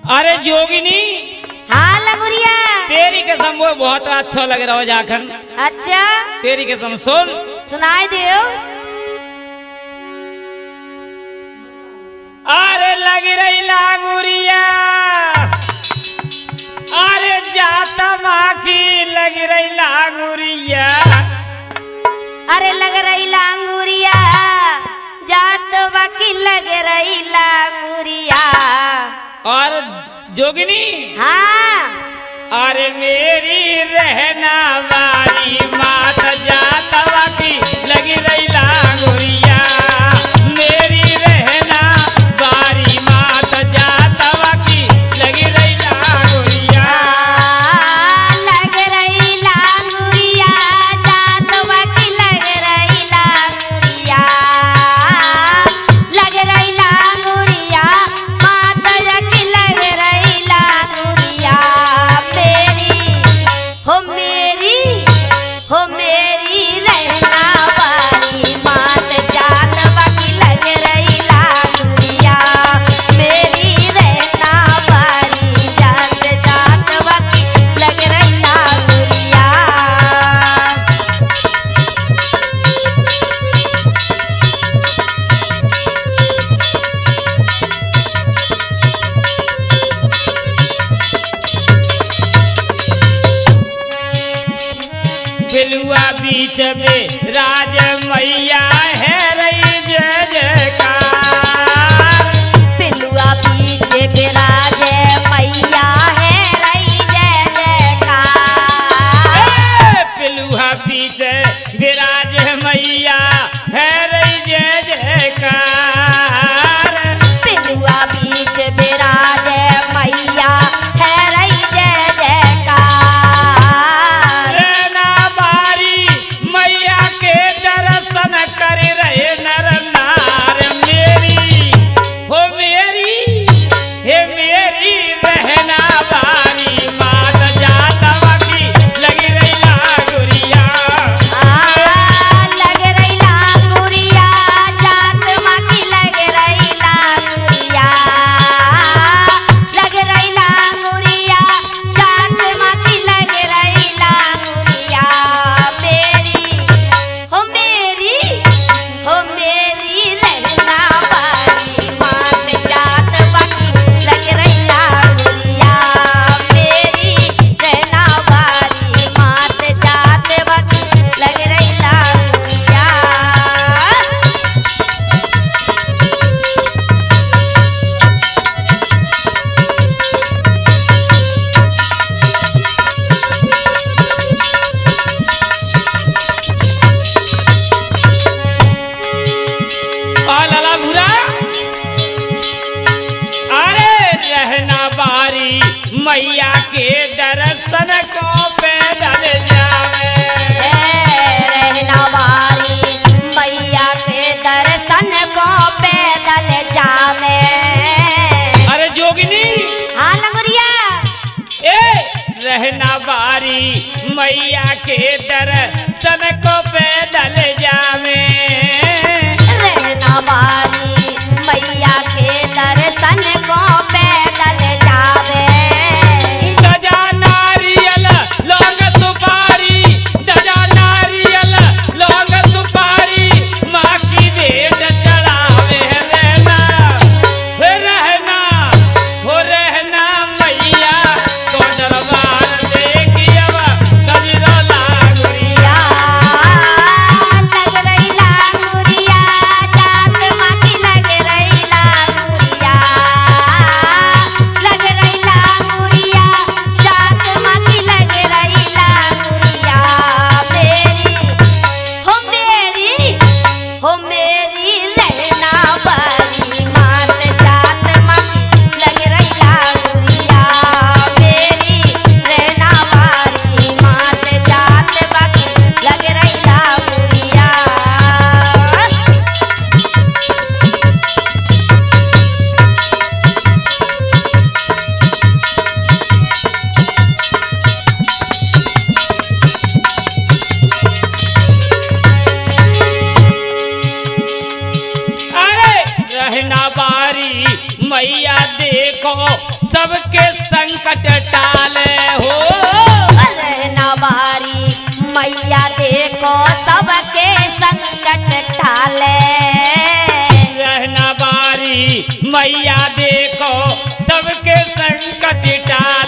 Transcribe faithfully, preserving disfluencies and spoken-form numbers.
अरे जोगिनी। हाँ लगुरिया। तेरी कसम वो बहुत अच्छा लग रहा हो जाखन। अच्छा तेरी कसम सुन। सुनाई दियो। अरे लग रही लागुरिया, अरे जाता माँ की लग रही लागुरिया। अरे लग रही लांगुरिया, जात बाकी लग रही लांगुरिया। और जोगिनी। हाँ। अरे मेरी रहना वाली मात जात बाकी लग रही लागुरिया। मेरी रहना वाली मात जात बाकी लग रही लागुरिया। लग रही लांगुरिया, जात बाकी लग रही लांगुरिया। लग रही लांगुरिया, मात जाकी लग रही लांगुरिया। मेरी हो मेरी हो मेरी रहना वाली मात जात बाकी लग रही लांगुरिया। मेरी रहना वाली जात जात बाकी लग रही लांगुरिया। बिलुआ बीच में राज मैया है रही जय जयकार। पिलुआ बीच विराज मैया है रही जय जयकार। ए, पिलुआ बीच विराज मैया है रही जय जयकार। पिलुआ बीच विराज मैया है रही जय जयकार। रहना बारी मैया के दर्शन कर रहे नर नार। मेरी हो मेरी हे मेरी रहना बारी मात जात बाकी लगी रही लागुरिया। लग रही लांगुरिया, जात माकी लग रही लांगुरिया। लग रही लांगुरिया, जात माकी लग रही लांगुरिया। मेरी हो मेरी हो मेरी रहना वाली मात जात बाकी लग रही लांगुरिया। मेरी रहना वाली मात जात बाकी लग रही लांगुरिया। आ लाला भूरा। अरे रहना बारी मैया के दर्शन को पैदल जावे। रहना वाली मैया के दर्शन को पैदल जावे। अरे जोगिनी। हाँ लगुरिया। ए रहना बारी मैया के दर्शन को पैदल जावे। रहना वाली मैया के दर्शन को पैदल जावे। दजा नारियल लौंग सुपारी, दजा नारियल लौंग सुपारी माँ की भेंट चढ़ावे। रहना हे रहना हो रहना मैया तो दरबार देखी अब गजरो लागुरिया। लग रही लांगुरिया, जात माकी लग रही लांगुरिया। लग रही लांगुरिया, जात माकी लग रही लांगुरिया। मेरी हो मेरी हो मेरी रहना वाली मात जात माकी लग रही लांगुरिया। मेरी रहना वाली मात जात बाकी लग रही लांगुरिया। अरे रहना बारी मैया देखो सबके संकट टाले हो। रहना बारी मैया देखो सबके संकट टाले। रहना बारी मैया देखो सबके संकट टाले।